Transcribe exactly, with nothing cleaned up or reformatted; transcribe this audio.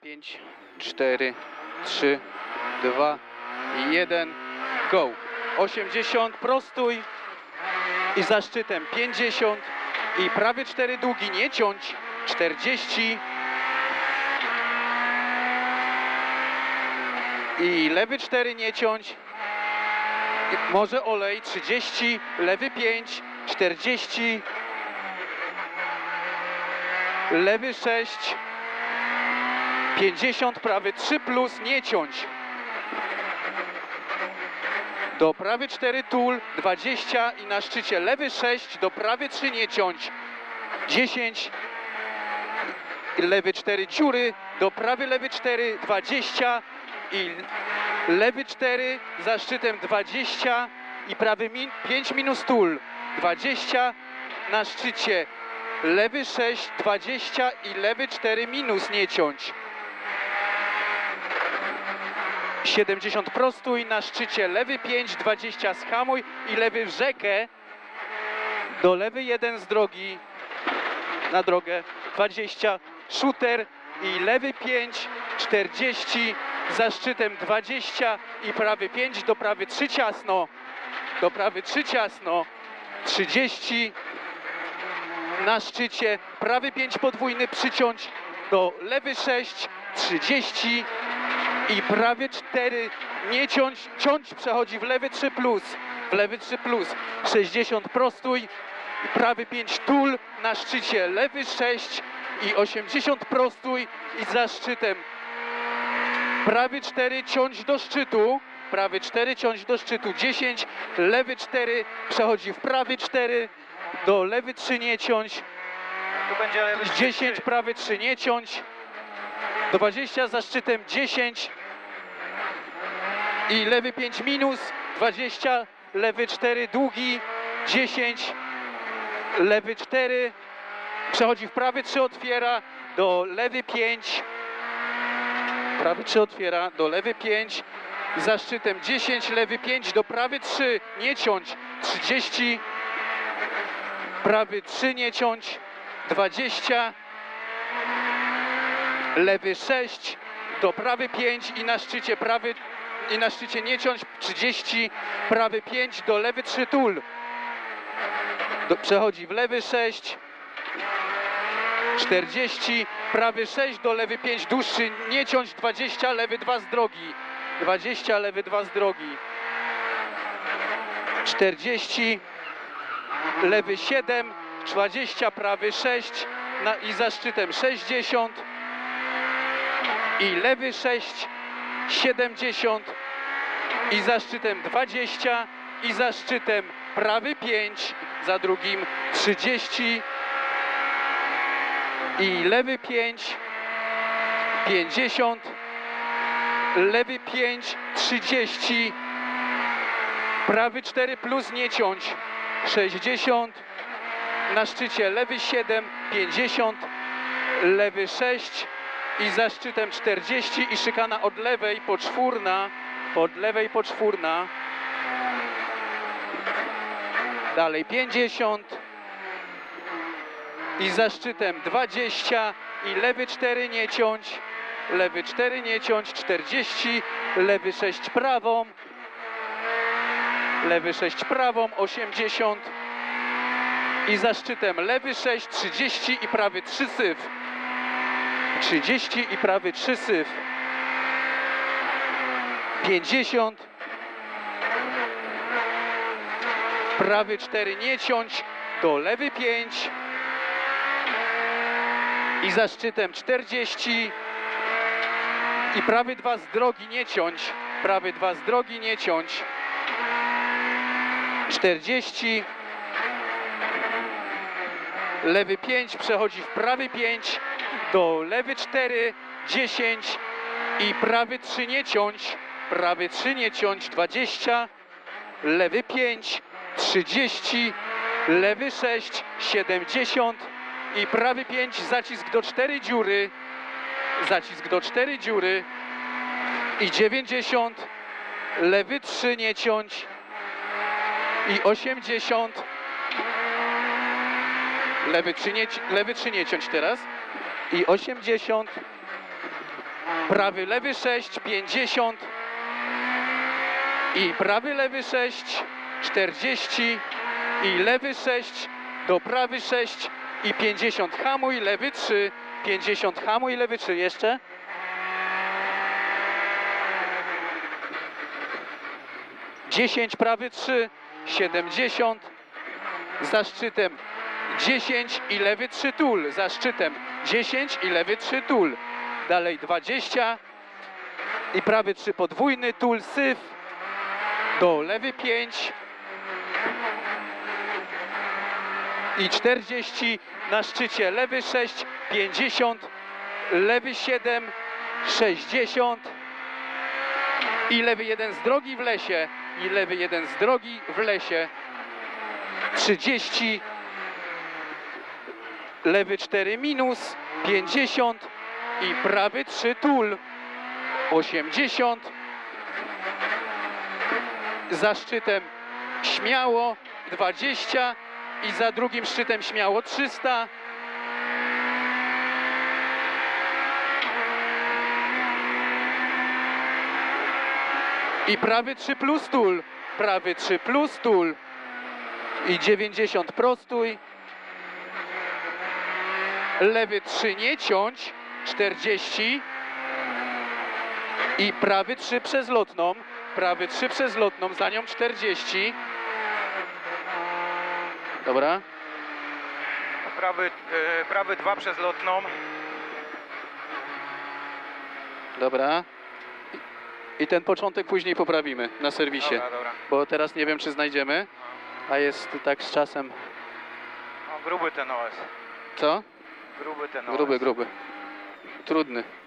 pięć, cztery, trzy, dwa, jeden, go. osiemdziesiąt, prostój i za szczytem pięćdziesiąt i prawie cztery długi, nie ciąć, czterdzieści i lewy cztery, nie ciąć, I może olej, trzydzieści, lewy pięć, czterdzieści, lewy sześć, pięćdziesiąt, prawy trzy plus, nie ciąć. Do prawy cztery tul, dwadzieścia i na szczycie lewy sześć, do prawy trzy, nie ciąć, dziesięć, lewy cztery dziury, do prawy lewy cztery, dwadzieścia i lewy cztery, za szczytem dwadzieścia i prawy min, pięć minus tul, dwadzieścia, na szczycie lewy sześć, dwadzieścia i lewy cztery minus, nie ciąć. siedemdziesiąt prostój, na szczycie lewy pięć, dwadzieścia skamuj i lewy w rzekę, do lewy jeden z drogi, na drogę, dwadzieścia, shooter i lewy pięć, czterdzieści, za szczytem dwadzieścia i prawy pięć, do prawy trzy ciasno, do prawy trzy ciasno, trzydzieści, na szczycie prawy pięć podwójny, przyciąć, do lewy sześć, trzydzieści i prawie cztery, nie ciąć, ciąć przechodzi w lewy trzy plus, w lewy trzy plus, sześćdziesiąt prostój i prawy pięć tul, na szczycie lewy sześć i osiemdziesiąt prostój i za szczytem prawy cztery, ciąć do szczytu, prawy cztery, ciąć do szczytu, dziesięć, lewy cztery, przechodzi w prawy cztery, do lewy trzy, nie ciąć, Tu będzie lewy dziesięć, prawy trzy, nie ciąć, dwadzieścia, za szczytem dziesięć i lewy pięć minus, dwadzieścia, lewy cztery długi, dziesięć, lewy cztery, przechodzi w prawy trzy, otwiera, do lewy pięć, prawy trzy otwiera, do lewy pięć, za szczytem dziesięć, lewy pięć, do prawy trzy, nie ciąć, trzydzieści, prawy trzy, nie ciąć, dwadzieścia, lewy sześć, do prawy pięć i na szczycie prawy i na szczycie nie ciąć, trzydzieści, prawy pięć, do lewy trzy tul, do, przechodzi w lewy sześć, czterdzieści, prawy sześć, do lewy pięć dłuższy, nie ciąć, dwadzieścia, lewy dwa z drogi, dwadzieścia, lewy dwa z drogi, czterdzieści, lewy siedem, dwadzieścia, prawy sześć na, i za szczytem sześćdziesiąt i lewy sześć, siedemdziesiąt i za szczytem dwadzieścia i za szczytem prawy pięć, za drugim trzydzieści i lewy pięć, pięćdziesiąt, lewy pięć, trzydzieści, prawy cztery plus, nie ciąć, sześćdziesiąt, na szczycie lewy siedem, pięćdziesiąt, lewy sześć i za szczytem czterdzieści i szykana od lewej poczwórna, od lewej poczwórna, dalej pięćdziesiąt i za szczytem dwadzieścia i lewy cztery, nie ciąć, lewy cztery, nie ciąć, czterdzieści, lewy sześć prawą, lewy sześć prawą, osiemdziesiąt i za szczytem lewy sześć, trzydzieści i prawy trzy syf, trzydzieści i prawy trzy syf, pięćdziesiąt, prawy cztery, nie ciąć, do lewy pięć i za szczytem czterdzieści i prawy dwa z drogi, nie ciąć, prawy dwa z drogi, nie ciąć, czterdzieści, lewy pięć, przechodzi w prawy pięć, do lewy cztery, dziesięć i prawy trzy, nie ciąć, prawy trzy, nie ciąć, dwadzieścia, lewy pięć, trzydzieści, lewy sześć, siedemdziesiąt i prawy pięć, zacisk do cztery dziury, zacisk do cztery dziury i dziewięćdziesiąt, lewy trzy, nie ciąć i osiemdziesiąt, lewy trzy, nie, lewy trzy, nie ciąć teraz i osiemdziesiąt prawy, lewy sześć, pięćdziesiąt i prawy, lewy sześć, czterdzieści i lewy sześć do prawy sześć i pięćdziesiąt, hamuj, lewy trzy, pięćdziesiąt, hamuj, lewy trzy, jeszcze. dziesięć, prawy trzy, siedemdziesiąt, za szczytem dziesięć i lewy trzy tul, za szczytem dziesięć i lewy trzy tul, dalej dwadzieścia i prawy trzy podwójny tul, syf, do lewy pięć i czterdzieści, na szczycie lewy sześć, pięćdziesiąt, lewy siedem, sześćdziesiąt i lewy jeden z drogi w lesie, i lewy jeden z drogi w lesie, trzydzieści, lewy cztery minus, pięćdziesiąt i prawy trzy tul, osiemdziesiąt, za szczytem śmiało dwadzieścia i za drugim szczytem śmiało trzysta. I prawy trzy plus tul, prawy trzy plus tul i dziewięćdziesiąt prostuj, lewy trzy nie ciąć, czterdzieści i prawy trzy przez lotną, prawy trzy przez lotną, za nią czterdzieści. Dobra. Prawy, e, prawy dwa przez lotną. Dobra. I ten początek później poprawimy na serwisie, Dobra, dobra. bo teraz nie wiem, czy znajdziemy, a jest tak z czasem. No, gruby ten O S. Co? Gruby ten O S. Gruby, gruby. Trudny.